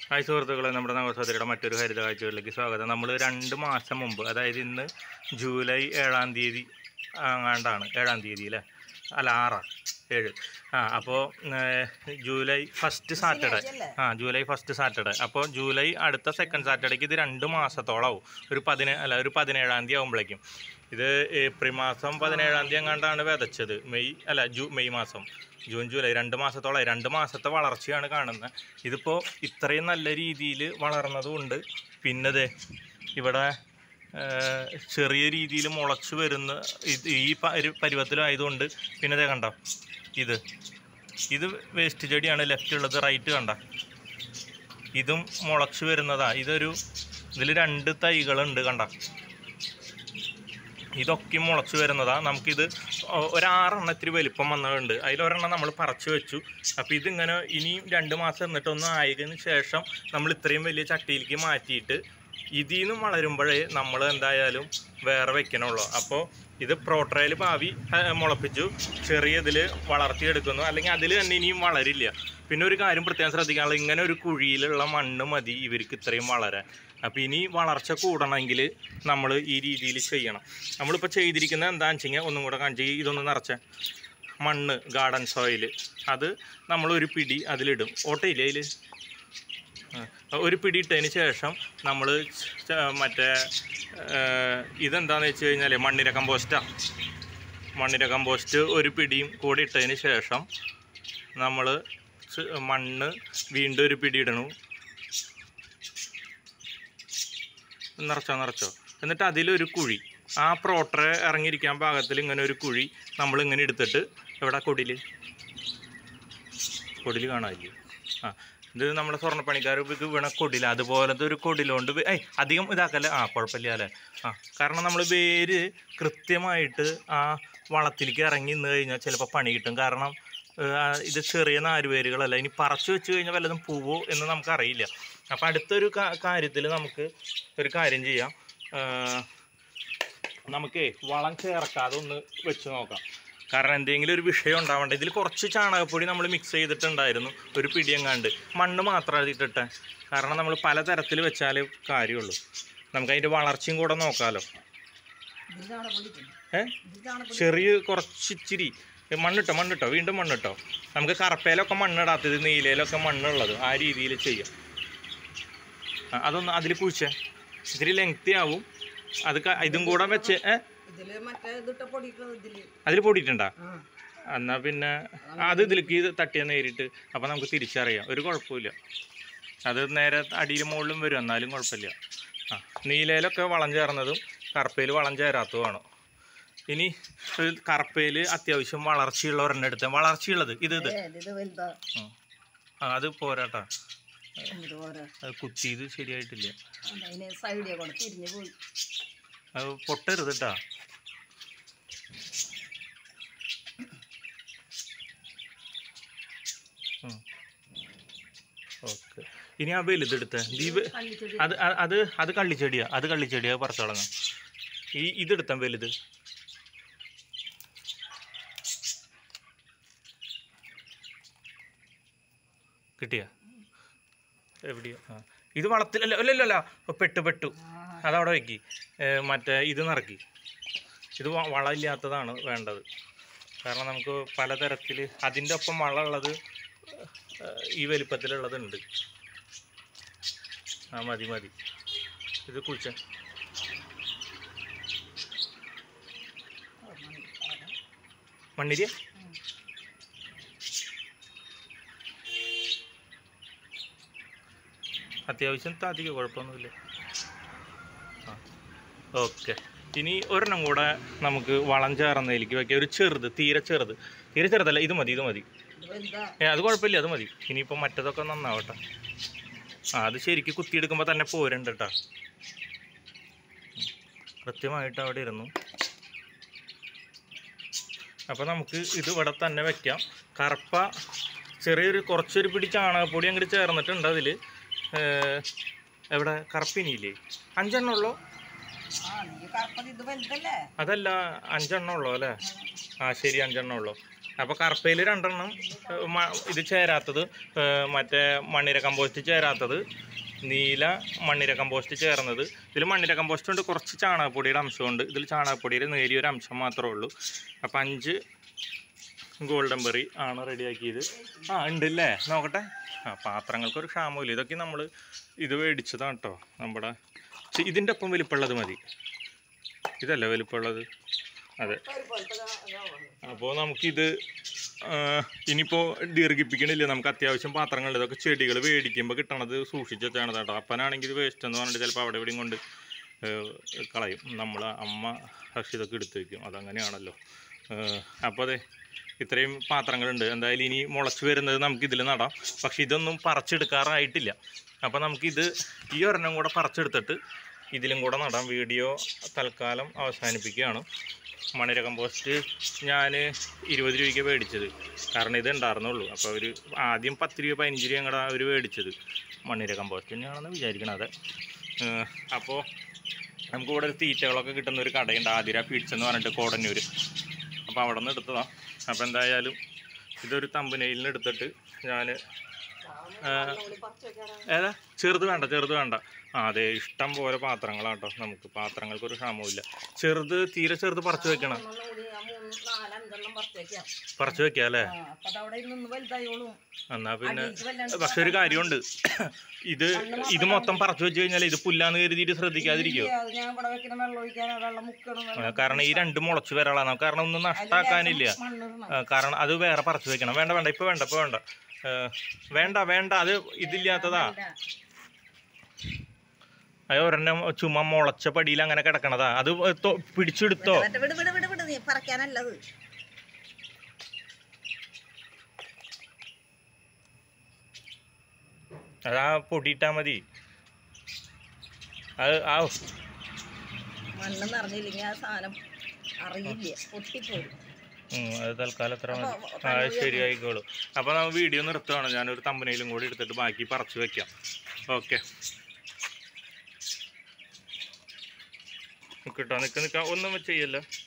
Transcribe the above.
Hi സുഹൃത്തുക്കളെ, നമ്മുടെ നവസഹോദരിയുടെ മറ്റൊരു ഹരിത കാഴ്ചകളിലേക്ക് സ്വാഗതം. നമ്മൾ 2 മാസം മുമ്പ്, അതായത് ഇന്ന് ജൂലൈ 7-ാം തീയതി അങ്ങാണ്ടാണ്, 7-ാം തീയതി അല്ലേ, അല്ല 7 അപ്പോൾ July first Saturday, July first Saturday. അപ്പോൾ ജൂലൈ അടുത്ത സെക്കൻഡ് സാറ്റർഡേക്ക് ഇത് 2 മാസത്തോളാവും. ഒരു 17-ാം തീയതി ആകുമ്പോഴേക്കും. ഇത് ഏപ്രിൽ മാസം 17-ാം തീയതി അങ്ങാണ്ടാണ് വിതച്ചത്. മെയ് മാസം, ജൂൺ ജൂലൈ 2 മാസത്തോളമായി. 2 മാസത്തെ വളർച്ചയാണ് കാണുന്നത്. ഇതിപ്പോൾ ഇത്രയും നല്ല രീതിയിൽ വളർന്നതുകൊണ്ട് പിന്നെ ഇവിടെ ചെറിയ രീതിയിൽ മുളച്ച് വരുന്ന ഈ പരുവത്തിലായതുകൊണ്ട് പിന്നെ കണ്ടോ, ഇത് വേസ്റ്റ് ചെടിയാണ്. ലെഫ്റ്റ് ഉള്ളത്, റൈറ്റ് കണ്ട, ഇതും മുളച്ച് വരുന്നതാണ്. ഇതിൽ 2 തൈകളുണ്ട് കണ്ട, ഇതൊക്കെ മുളച്ച് വരുന്നതാണ്. നമുക്കിത് ഒരു 6 ഇത്തിരി വലിപ്പം വന്നതുണ്ട്. അതിലൊരെണ്ണം നമ്മൾ പറിച്ചു വെച്ചു. അപ്പോൾ ഇതിങ്ങനെ ഇനിയും 2 മാസം എന്നിട്ടൊന്നും ആയതിന് ശേഷം നമ്മൾ ഇത്രയും വലിയ ചട്ടിയിലേക്ക് മാറ്റിയിട്ട് ഇതിൽ നിന്നും വളരുമ്പോഴേ നമ്മൾ എന്തായാലും വേറെ വെക്കണുള്ളൂ. അപ്പോൾ ഇത് പ്രോട്രയിൽ ഭാവി മുളപ്പിച്ചു ചെറിയ ഇതിൽ വളർത്തിയെടുക്കുന്നു, അല്ലെങ്കിൽ അതിൽ തന്നെ ഇനിയും വളരില്ല. പിന്നെ ഒരു കാര്യം പ്രത്യേകം ശ്രദ്ധിക്കാനുള്ളത്, ഇങ്ങനെ ഒരു കുഴിയിലുള്ള മണ്ണ് മതി ഇവർക്ക് ഇത്രയും വളരാൻ. അപ്പോൾ ഇനി വളർച്ച കൂടണമെങ്കിൽ നമ്മൾ ഈ രീതിയിൽ ചെയ്യണം. നമ്മളിപ്പോൾ ചെയ്തിരിക്കുന്നത് എന്താണെന്ന് വെച്ച് കഴിഞ്ഞാൽ, ഒന്നും കൂടെ കാണിച്ച്, ഇതൊന്ന് നിറച്ച മണ്ണ്, ഗാർഡൻ സോയിൽ, അത് നമ്മളൊരു പിടി അതിലിടും. ഓട്ടയില്ലേ അതിൽ, ഒരു പിടി ഇട്ടതിന് ശേഷം നമ്മൾ മറ്റേ ഇതെന്താണെന്ന് വെച്ച് കഴിഞ്ഞാൽ മണ്ണിര കമ്പോസ്റ്റ് ഒരു പിടിയും കൂടി ഇട്ടതിന് ശേഷം നമ്മൾ മണ്ണ് വീണ്ടും ഒരു പിടി ഇടണു. നിറച്ചോ എന്നിട്ട് അതിലൊരു കുഴി, ആ പ്രോട്ടർ ഇറങ്ങിയിരിക്കാൻ പാകത്തിൽ ഇങ്ങനെ ഒരു കുഴി നമ്മളിങ്ങനെ എടുത്തിട്ട്, ഇവിടെ കൊടിൽ കാണാനില്ലേ, ഇത് നമ്മുടെ സ്വർണ്ണപ്പണിക്കാർ വീണ കൊടില, അതുപോലത്തെ ഒരു കൊടിലുകൊണ്ട് അധികം ഇതാക്കല്ലേ, കുഴപ്പമില്ല അല്ലേ. കാരണം നമ്മൾ വേര് കൃത്യമായിട്ട് ആ വളത്തിലേക്ക് ഇറങ്ങി നിന്ന് കഴിഞ്ഞാൽ ചിലപ്പോൾ പണി കിട്ടും. കാരണം ഇത് ചെറിയ നാരുവേരുകളല്ല. ഇനി പറിച്ചു വെച്ച് കഴിഞ്ഞാൽ വല്ലതും പോവോ എന്ന് നമുക്കറിയില്ല. അപ്പോൾ അടുത്തൊരു കാര്യത്തിൽ നമുക്ക് ഒരു കാര്യം ചെയ്യാം, നമുക്ക് വളം ചേർക്കാതെ ഒന്ന് വെച്ച് നോക്കാം. കാരണം എന്തെങ്കിലും ഒരു വിഷയം ഉണ്ടാവേണ്ട. ഇതിൽ കുറച്ച് ചാണകപ്പൊടി നമ്മൾ മിക്സ് ചെയ്തിട്ടുണ്ടായിരുന്നു, ഒരു പിടിയെങ്ങാണ്ട്. മണ്ണ് മാത്രമാണ് ഇട്ടിട്ടെ, കാരണം നമ്മൾ പല തരത്തിൽ വെച്ചാലേ കാര്യമുള്ളൂ. നമുക്ക് അതിൻ്റെ വളർച്ചയും കൂടെ നോക്കാമല്ലോ. ചെറിയ കുറച്ചിരി മണ്ണിട്ടോ വീണ്ടും മണ്ണിട്ടോ. നമുക്ക് കറുപ്പയിലൊക്കെ മണ്ണിടാത്തത്, നീലയിലൊക്കെ മണ്ണുള്ളത്, ആ രീതിയിൽ ചെയ്യാം. അതൊന്ന് അതിൽ കുഴിച്ചേ, ഇത്തിരി ലെങ്തി ആവും. ഇതും കൂടെ വെച്ച് അതിൽ പൊടിയിട്ടുണ്ടാ, എന്നാൽ പിന്നെ അത് ഇതിലേക്ക് തട്ടിയാൽ നേരിട്ട്, അപ്പം നമുക്ക് തിരിച്ചറിയാം. ഒരു കുഴപ്പമില്ല, അത് നേരെ അടിയിലും മുകളിലും വരും, എന്നാലും കുഴപ്പമില്ല. നീലയിലൊക്കെ വളം ചേർന്നതും കറുപ്പയിൽ വളം ചേരാത്തതുമാണ്. ഇനി കറുപ്പയിൽ അത്യാവശ്യം വളർച്ചയുള്ള ഒരെണ്ണം എടുത്ത, വളർച്ചയുള്ളത് ഇത് അത് പോരാട്ടാ, അത് കുത്തിയത് ശരിയായിട്ടില്ല, അത് പൊട്ടരുത് കേട്ടാ. ഓക്കെ, ഇനി ആ വലുതെടുത്ത അത് കള്ളിച്ചെടിയാ പറിച്ചു തുടങ്ങാം. ഇതെടുത്താൽ വലുത് കിട്ടിയ എവിടെയോ, ഇത് വളത്തിലല്ല പെട്ടു അതവിടെ വയ്ക്കി. മറ്റേ ഇത് നിറക്കി, ഇത് വളമില്ലാത്തതാണ് വേണ്ടത്. കാരണം നമുക്ക് പലതരത്തിൽ അതിൻ്റെ ഒപ്പം വളമുള്ളത് ഈ വലിപ്പത്തിലുള്ളതുണ്ട്. മതി ഇത് കുഴിച്ച മണ്ണിരിയ. അത്യാവശ്യം അധികം കുഴപ്പമൊന്നുമില്ല. ഓക്കെ, ഇനി ഒരെണ്ണം കൂടെ നമുക്ക് വളം ചേർന്നതിലേക്ക് വയ്ക്കാം. ഒരു തീരെ ചെറുതല്ല, ഇത് മതി. അത് കുഴപ്പമില്ല, അത് മതി. ഇനിയിപ്പോൾ മറ്റതൊക്കെ നന്നാവട്ടെ. അത് ശരിക്കും കുത്തിയെടുക്കുമ്പോൾ തന്നെ പോരുണ്ട് കേട്ടോ, കൃത്യമായിട്ട് അവിടെ ഇരുന്നു. അപ്പോൾ നമുക്ക് ഇത് ഇവിടെ തന്നെ വെക്കാം. കറുപ്പ കുറച്ചൊരു പിടി ചാണകപ്പൊടി അങ്ങോട്ട് ചേർന്നിട്ടുണ്ട് അതിൽ. എവിടെ കറുപ്പിനിയില്ലേ, 5 എണ്ണം ഉള്ളോ? അതല്ല 5 എണ്ണം ഉള്ളോ അല്ലേ? ശരി, 5 എണ്ണം ഉള്ളോ. അപ്പോൾ കറുപ്പയിൽ 2 എണ്ണം ഇത് ചേരാത്തത്, മറ്റേ മണ്ണിര കമ്പോസ്റ്റ് ചേരാത്തത്, നീല മണ്ണിര കമ്പോസ്റ്റ് ചേർന്നത്. ഇതിൽ മണ്ണിര കമ്പോസ്റ്റ് ഉണ്ട്, കുറച്ച് ചാണകപ്പൊടിയുടെ അംശമുണ്ട്. ഇതിൽ ചാണകപ്പൊടിയുടെ നേരിയൊരു അംശം മാത്രമേ ഉള്ളൂ. അപ്പം 5 ഗോൾഡൻ ബെറി ആണ് റെഡിയാക്കിയത്. ഉണ്ടല്ലേ, നോക്കട്ടെ. പാത്രങ്ങൾക്കൊരു ക്ഷാമമില്ല. ഇതൊക്കെ നമ്മൾ ഇത് മേടിച്ചതാണ് കേട്ടോ. നമ്മുടെ ഇതിൻ്റെ ഒപ്പം വലിപ്പമുള്ളത് മതി. ഇതല്ലേ വലിപ്പമുള്ളത്? അതെ. അപ്പോൾ നമുക്കിത് ഇനിയിപ്പോൾ ദീർഘിപ്പിക്കണില്ല. നമുക്ക് അത്യാവശ്യം പാത്രങ്ങളുണ്ട്. ഇതൊക്കെ ചെടികൾ മേടിക്കുമ്പോൾ കിട്ടണത് സൂക്ഷിച്ച് വെച്ചാണ് കേട്ടോ. അപ്പനാണെങ്കിൽ ഇത് വേസ്റ്റ് എന്ന് പറഞ്ഞിട്ട് ചിലപ്പോൾ അവിടെ ഇവിടെയും കൊണ്ട് കളയും. അമ്മ പക്ഷേ ഇതൊക്കെ എടുത്ത് വയ്ക്കും. അതങ്ങനെയാണല്ലോ. അപ്പോൾ അതെ, ഇത്രയും പാത്രങ്ങളുണ്ട്. എന്തായാലും ഇനി മുളച്ച് വരുന്നത് നമുക്കിതിൽ നടാം. പക്ഷെ ഇതൊന്നും പറിച്ചെടുക്കാറായിട്ടില്ല. അപ്പോൾ നമുക്കിത് ഈ ഒരെണ്ണം കൂടെ പറിച്ചെടുത്തിട്ട് ഇതിലും കൂടെ നടാം. വീഡിയോ തൽക്കാലം അവസാനിപ്പിക്കുകയാണ്. മണ്ണിര കമ്പോസ്റ്റ് ഞാൻ 20 രൂപയ്ക്ക് മേടിച്ചത്, കാരണം ഇത് ഉണ്ടായിരുന്നുള്ളൂ. അപ്പോൾ അവർ ആദ്യം 10 രൂപ 15 രൂപ അങ്ങടെ അവർ മേടിച്ചത് മണ്ണിര കമ്പോസ്റ്റ് തന്നെയാണെന്ന് വിചാരിക്കണം. അതെ. അപ്പോൾ നമുക്ക് ഇവിടെ ഒരു തീറ്റകളൊക്കെ കിട്ടുന്ന ഒരു കടയുണ്ട്, ആതിര ഫീഡ്സ് എന്ന് പറഞ്ഞിട്ട്, കോടന്നൂർ. അപ്പോൾ അവിടെ നിന്ന് എടുത്തതാണ്. അപ്പോൾ എന്തായാലും ഇതൊരു തമ്പനയിലിന് എടുത്തിട്ട് ഞാൻ ഏതാ ചെറുത് വേണ്ട. അതെ, ഇഷ്ടം പോലെ പാത്രങ്ങളാട്ടോ. നമുക്ക് പാത്രങ്ങൾക്കൊരു ക്ഷാമമില്ല. തീരെ ചെറുത് പറിച്ചു വെക്കണം. പറിച്ചു വെക്കാം അല്ലേ? എന്നാ പിന്നെ പക്ഷെ ഒരു കാര്യമുണ്ട്, ഇത് മൊത്തം പറിച്ചു വെച്ച് കഴിഞ്ഞാൽ ഇത് പുല്ലാന്ന് കരുതിയിട്ട് ശ്രദ്ധിക്കാതിരിക്കുമോ? കാരണം ഈ 2 മുളച്ച് വരാളാണ്. കാരണം ഒന്നും നഷ്ടാക്കാനില്ല. കാരണം അത് വേറെ പറിച്ചു വെക്കണം. വേണ്ട ഇപ്പൊ വേണ്ട അത് ഇതില്ലാത്തതാ. അത് ഒരെണ്ണം ചുമ്മാ മുളച്ച പടിയിൽ അങ്ങനെ കിടക്കണതാ. അത് പിടിച്ചെടുത്തോ? അതാ പൊടിയിട്ടാ മതി. അത് അത് തൽക്കാലം എത്ര മതി. ശരിയായിക്കോളൂ. അപ്പോൾ നമ്മൾ വീഡിയോ നിർത്തുകയാണ്. ഞാനൊരു തമ്പനയിലും കൂടി എടുത്തിട്ട് ബാക്കി പറിച്ചു വെക്കാം. ഓക്കെ, നിൽക്കട്ടോ, നിൽക്കാം, ഒന്നും ചെയ്യല്ലോ.